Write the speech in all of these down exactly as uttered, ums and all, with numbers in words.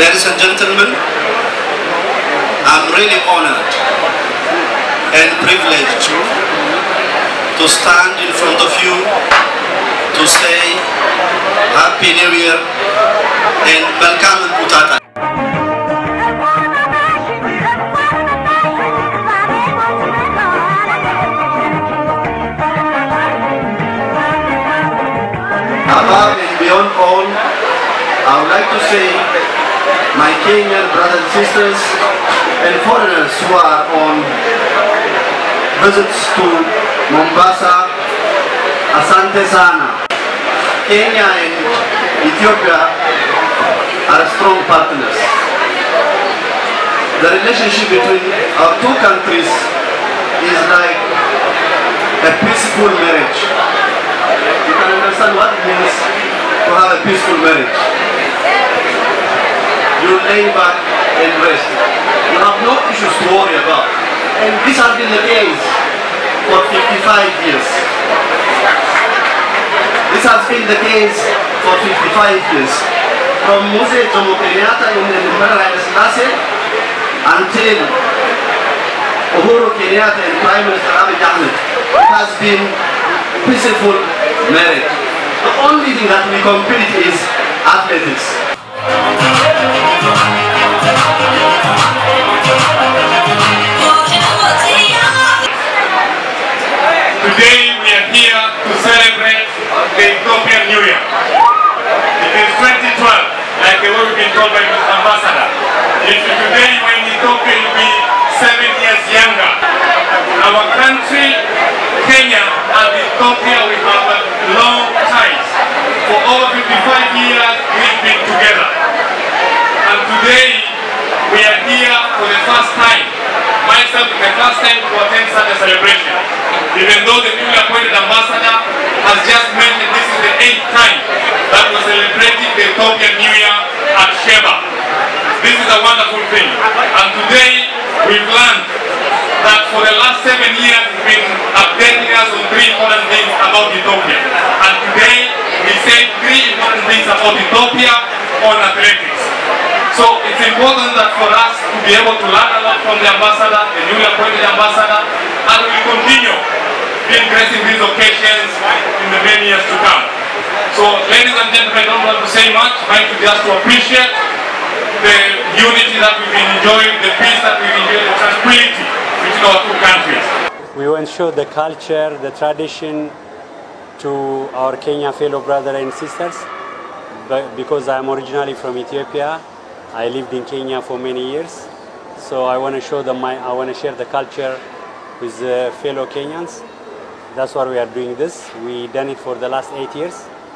Ladies and gentlemen, I'm really honored and privileged to stand in front of you to say Happy New Year and welcome Utata. Above and beyond all, I would like to say my Kenyan brothers and sisters and foreigners who are on visits to Mombasa, Asante Sana. Kenya and Ethiopia are strong partners. The relationship between our two countries is like a peaceful marriage. You can understand what it means to have a peaceful marriage. You lay back and rest. You have no issues to worry about. And this has been the case for fifty-five years. This has been the case for fifty-five years. From Mzee Jomo Kenyatta in the Emperor Haile Selassie until Uhuru Kenyatta and Prime Minister Abiy Ahmed, it has been peaceful marriage. The only thing that we compete is athletics. Today we are here to celebrate the Ethiopian New Year. It is twenty twelve, like the way we've been told by Mister Ambassador. If today we're in Ethiopia, you'll be seven years younger. Our country, Kenya, and Ethiopia, we have long ties. For over fifty-five years, we've been together. And today, we are here for the first time. Myself, the first time to attend such a celebration. Even though the newly appointed ambassador has just mentioned this is the eighth time that we're celebrating the Ethiopian New Year at Sheba. This is a wonderful thing. And today, we've learned that for the last seven years, we've been updating us on three important things about Ethiopia. And today, we say three important things about Ethiopia on athletics. So it's important that for us to be able to learn a lot from the ambassador, the newly appointed ambassador, and we continue being gracing these occasions in the many years to come. So ladies and gentlemen, I don't want to say much, trying to just to appreciate the unity that we've been enjoying, the peace that we've enjoyed, the tranquility between our two countries. We want to show the culture, the tradition to our Kenya fellow brothers and sisters. But because I'm originally from Ethiopia, I lived in Kenya for many years. So I want to show them my, I want to share the culture with the fellow Kenyans. That's why we are doing this. We done it for the last eight years.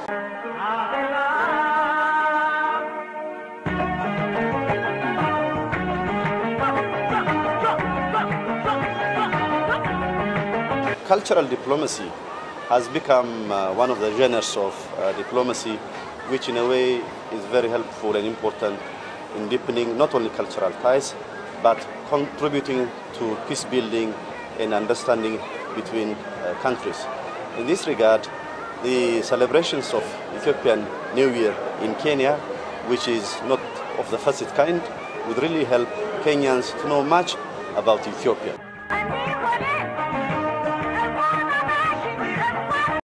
Cultural diplomacy has become uh, one of the genres of uh, diplomacy, which in a way is very helpful and important in deepening not only cultural ties, but contributing to peace building and understanding between uh, countries. In this regard, the celebrations of Ethiopian New Year in Kenya, which is not of the first kind, would really help Kenyans to know much about Ethiopia.